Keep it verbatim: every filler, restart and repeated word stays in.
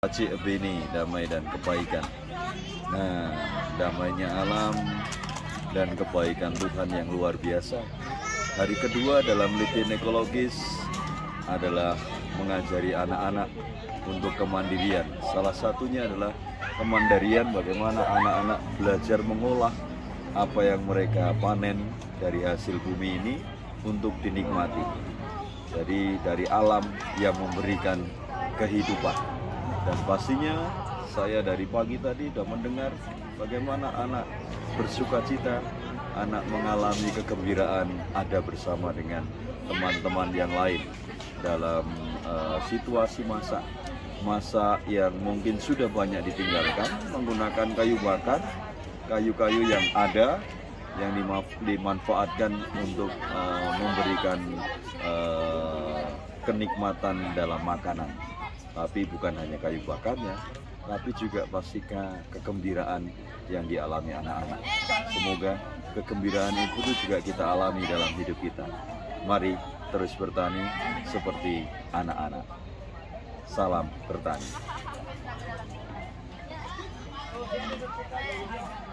Acik Bini, damai dan kebaikan. Nah, damainya alam dan kebaikan Tuhan yang luar biasa. Hari kedua dalam Lipin Ekologis adalah mengajari anak-anak untuk kemandirian. Salah satunya adalah kemandirian, bagaimana anak-anak belajar mengolah apa yang mereka panen dari hasil bumi ini untuk dinikmati. Jadi dari alam yang memberikan kehidupan. Dan pastinya saya dari pagi tadi sudah mendengar bagaimana anak bersuka cita, anak mengalami kegembiraan ada bersama dengan teman-teman yang lain dalam uh, situasi masa masa yang mungkin sudah banyak ditinggalkan, menggunakan kayu bakar, kayu-kayu yang ada yang dimanfaatkan untuk uh, memberikan uh, kenikmatan dalam makanan. Tapi bukan hanya kayu bakarnya, tapi juga pastikan kegembiraan yang dialami anak-anak. Semoga kegembiraan itu juga kita alami dalam hidup kita. Mari terus bertani seperti anak-anak. Salam bertani.